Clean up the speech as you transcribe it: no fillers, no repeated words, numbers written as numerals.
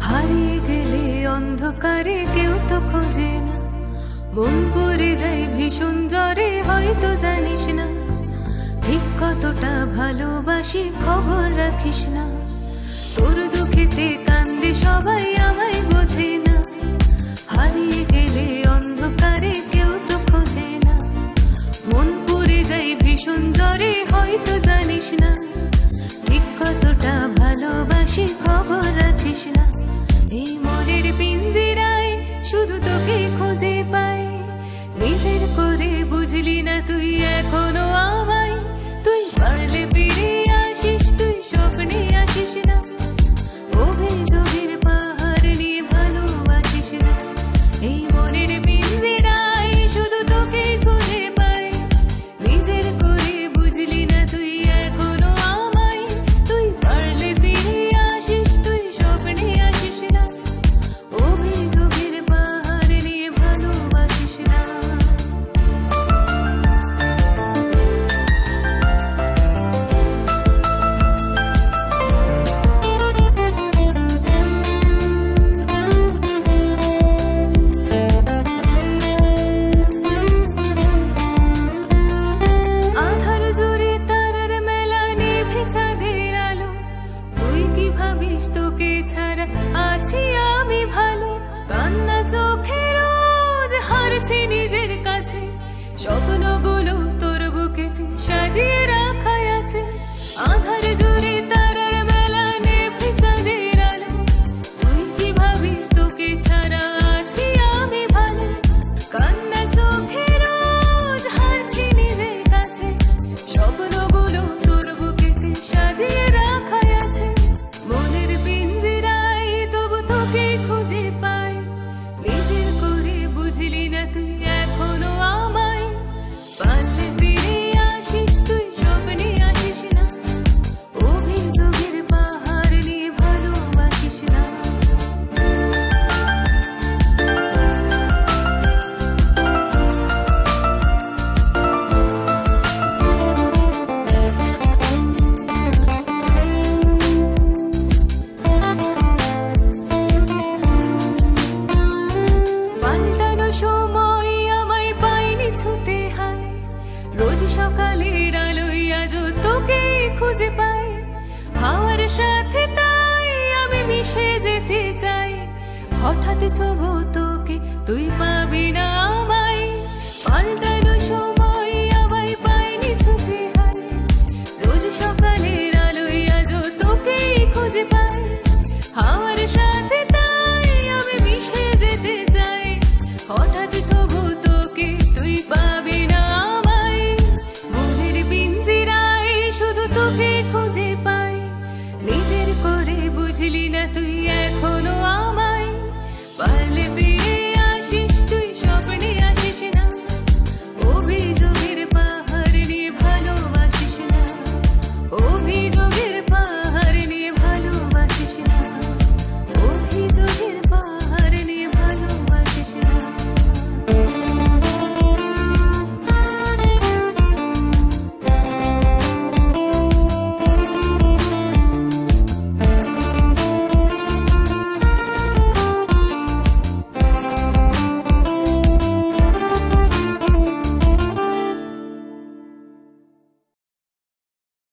হারিয়ে গেলে অন্ধকারে কেউ তো খোঁজে না, মন পড়ে যায় ভীষণ জ্বরে, হয়তো জানিস না ঠিক কতটা ভালোবাসি, খবর রাখিস না। তোর দুঃখেতে কান্দে সবাই, আমায় বোঝে না। হারিয়ে গেলে অন্ধকারে কেউ তো খোঁজে না, মন পড়ে যায় ভীষণ জ্বরে, হয়তো জানিস না ঠিক কতটা ভালোবাসি, খবর রাখিস না। এই মনের পিঞ্জিরায় শুধু তোকে খুঁজে পাই, নিজের করে বুঝলি না তুই এখনো আমায়। তুই পারলে ফিরে আসিস, তুই স্বপ্নে আসিস না, অভিযোগের পাহাড় নিয়ে ভালোবাসিস না। এই মনের পিঞ্জিরায় শুধু তোকে খুঁজে পাই, নিজের করে বুঝলি না তুই এখনো আমায়। তুই পারলে ফিরে আসিস, তুই স্বপ্নে আসিস না, অভিযোগের পাহাড় নিয়ে ভালোবাসিস না। আধার জুড়ে তারার মেলা, নিভে চাঁদের আলো, তুই কি ভাবিস তোকে ছাড়া আছি আমি ভালো? কান্না চোখে রোজ হারছি নিজের কাছে, স্বপ্নগুলো তোর বুকেতে সাজিয়ে রাখা আছে। আধার জুড়ে তারার মেলা, নিভে চাঁদের আলো, তুই কি ভাবিস তোকে ছাড়া আছি আমি ভালো? কান্না চোখে রোজ হারছি নিজের কাছে, স্বপ্নগুলো তোর বুকেতে সাজিয়ে রাখা আছে। মনের পিঞ্জিরায় তবু তোকে খুঁজে পাই, নিজের করে বুঝলি না তুই এখনো আমায়। পারলে ফিরে আসিস, তুই স্বপ্নে আসিস না, অভিযোগের পাহাড় নিয়ে ভালোবাসিস না। পাল্টানো সময় আমায় পাইনি ছুতে হায়, রোজ সকালের আলোয় আজও তোকে খুঁজে পাই। হাওয়ার সাথে তাই আমি মিশে যেতে চাই, হঠাৎ ছোবো তোকে তুই পাবি না আমায়। পাল্টানো সময় আমায় পাইনি ছুতে হায়, রোজ সকালের আলোয় আজও তোকে খুঁজে পাই। হাওয়ার সাথে তাই আমি মিশে যেতে চাই, হঠাৎ ছোবো তোকে তুই পাবি না আমায়। মনের পিঞ্জিরায় শুধু তোকে খুঁজে পাই, নিজের করে বুঝলি না তুই এখনো আমায়। পারলে